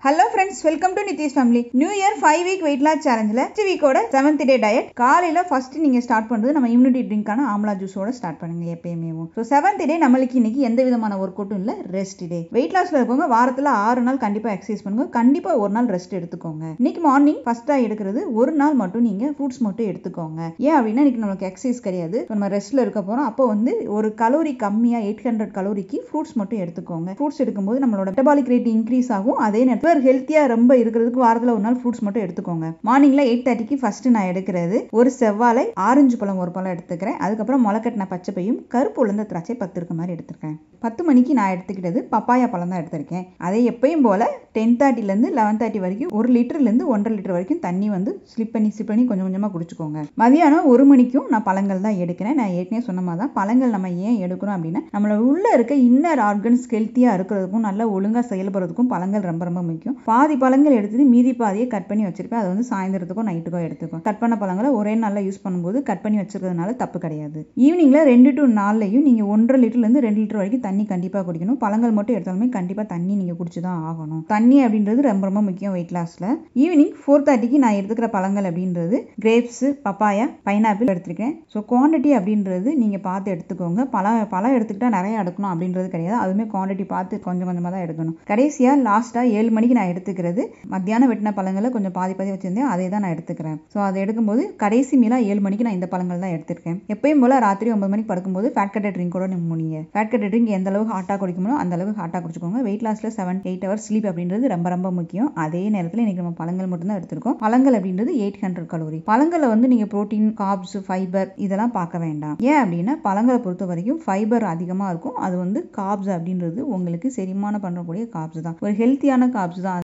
Hello friends, welcome to Nithish family. New Year 5 week weight loss challenge la next week oda 7th day diet காலையில first நீங்க start பண்றது நம்ம immunity drink ஆன amla juice ஓட start பண்ணுங்க எப்பவுமே. So 7th day நமக்கு இன்னைக்கு எந்த விதமான வொர்க் அவுட்டும் இல்ல, ரெஸ்ட் டே. weight lossல இருக்கவங்க வாரத்துல 6 நாள் கண்டிப்பா எக்சர்சைஸ் பண்ணுங்க, கண்டிப்பா ஒரு நாள் ரெஸ்ட் எடுத்துக்கோங்க. இன்னைக்கு மார்னிங் ஃபர்ஸ்டா எடுக்கிறது ஒரு நாள் மட்டும் நீங்க ஃப்ரூட்ஸ் மட்டும் எடுத்துக்கோங்க. ஏன் அப்படினா இன்னைக்கு நமக்கு எக்சர்சைஸ் கிடையாது, நம்ம ரெஸ்ட்ல இருக்க போறோம். அப்போ வந்து ஒரு கலோரி கம்மியா 800 கலோரிக்கு ஃப்ரூட்ஸ் மட்டும் எடுத்துக்கோங்க. ஃப்ரூட்ஸ் எடுக்கும்போது நம்மளோட மெட்டபாலிக் ரேட் இன்க்ரீஸ் ஆகும். அதே நேரத்துல ஹெல்த்தியா ரொம்ப இருக்கிறதுக்கு வாரத்துல ஒரு நாள் ஃப்ரூட்ஸ் மட்டும் எடுத்துக்கோங்க. மார்னிங்ல 8:30க்கு ஃபர்ஸ்ட் நான் எடுக்கிறது ஒரு செவ்வாழை, ஆரஞ்சு பழம் ஒரு பழம் எடுத்துக்கிறேன். அதுக்கப்புறம் முளைக்கட்டின பச்சை பையும் கருப்பு உளுந்த திராட்சை 10 இருக்க மாதிரி எடுத்துருக்கேன். 10 மணிக்கு நான் எடுத்துக்கிட்டது பப்பாயா பழம் தான் எடுத்திருக்கேன். அதே எப்பயும் போல 10:30ல இருந்து 11:30 வரைக்கும் 1 லிட்டர்ல இருந்து 1.5 லிட்டர் வரைக்கும் தண்ணி வந்து ஸ்லிப் பண்ணி கொஞ்சம் கொஞ்சமா குடிச்சுக்கோங்க. மதியானம் 1 மணிக்கும் நான் பழங்கள் தான் எடுக்கிறேன். நான் ஏற்கனவே சொன்ன மாதிரி தான் பழங்கள் நம்ம ஏன் எடுக்கிறோம் அப்படின்னா நம்மள உள்ள இருக்க இன்னர் ஆர்கன்ஸ் ஹெல்த்தியா இருக்கிறதுக்கும் நல்லா ஒழுங்கா செயல்படுறதுக்கும் பழங்கள் ரொம்ப ரொம்ப முக்கியம். பாதி பழங்கள் எடுத்துட்டு மீதி பாதியை கட் பண்ணி வச்சிருப்பேன். அது வந்து சாயந்தரத்துக்கோ நைட்டுக்கோ எடுத்துக்கும். கட் பண்ண பழங்களை ஒரே நாள்ல யூஸ் பண்ணும்போது கட் பண்ணி வச்சிருக்கிறதுனால தப்பு கிடையாது. ஈவினிங்ல 2 to 4லையும் நீங்க 1.5 லிட்டர்ல இருந்து 2 லிட்டர் வரைக்கும் தண்ணி கண்டிப்பா குடிக்கணும். பழங்கள் மட்டும் எடுத்தாலுமே கண்டிப்பா தண்ணி நீங்க குடிச்சுதான் ஆகணும். தண்ணி அப்படின்றது ரொம்ப ரொம்ப முக்கியம் வெயிட் லாஸ்ல. ஈவினிங் 4:30க்கு நான் எடுத்துக்கிற பழங்கள் அப்படின்றது கிரேப்ஸ், பப்பாயா, பைனாப்பிள் எடுத்துருக்கேன். ஸோ குவான்டிட்டி அப்படின்றது நீங்க பார்த்து எடுத்துக்கோங்க. பழம் எடுத்துக்கிட்டா நிறைய எடுக்கணும் அப்படின்றது கிடையாது. அதுவுமே குவான்டிட்டி பார்த்து கொஞ்சம் கொஞ்சமா தான் எடுக்கணும். கடைசியா லாஸ்டா 7 மணிக்கு நான் எடுத்துக்கிறது மத்தியானம் வெட்டின பழங்களை கொஞ்சம் பாதி வச்சிருந்தேன், அதே தான் நான் எடுத்துக்கிறேன். ஸோ அதை எடுக்கும்போது கடைசி மீலா 7 மணிக்கு நான் இந்த பழங்கள் தான் எடுத்திருக்கேன். எப்பயும் போல ராத்திரி 9 மணிக்கு படுக்கும்போது ஃபேட் கட்டட் ட்ரிங்கோட முடிங்க. ஃபேட் கட்டட் ட்ரிங்க் எந்த அளவுக்கு ஹாட்டாக குடிக்கணும் அந்த அளவுக்கு ஹாட்டாக குடிச்சுக்கோங்க. வெயிட் லாஸ்ல 7-8 ஹவர்ஸ் ஸ்லீப் அப்படின்றது ரொம்ப ரொம்ப முக்கியம். அதே நேரத்தில் இன்னைக்கு நம்ம பழங்கள் மட்டும் தான் எடுத்திருக்கோம். பழங்கள் அப்படின்றது 800 கலோரி. பழங்களை வந்து நீங்க புரோட்டீன், கார்ப்ஸ், ஃபைபர் இதெல்லாம் பார்க்க வேண்டாம். ஏன் அப்படின்னா பழங்களை பொறுத்த வரைக்கும் ஃபைபர் அதிகமாக இருக்கும். அது வந்து கார்ப்ஸ் அப்படின்றது உங்களுக்கு செரிமானம் பண்ணக்கூடிய கார்ப்ஸ் தான், ஒரு ஹெல்த்தியான கார்ப்ஸ் தான்.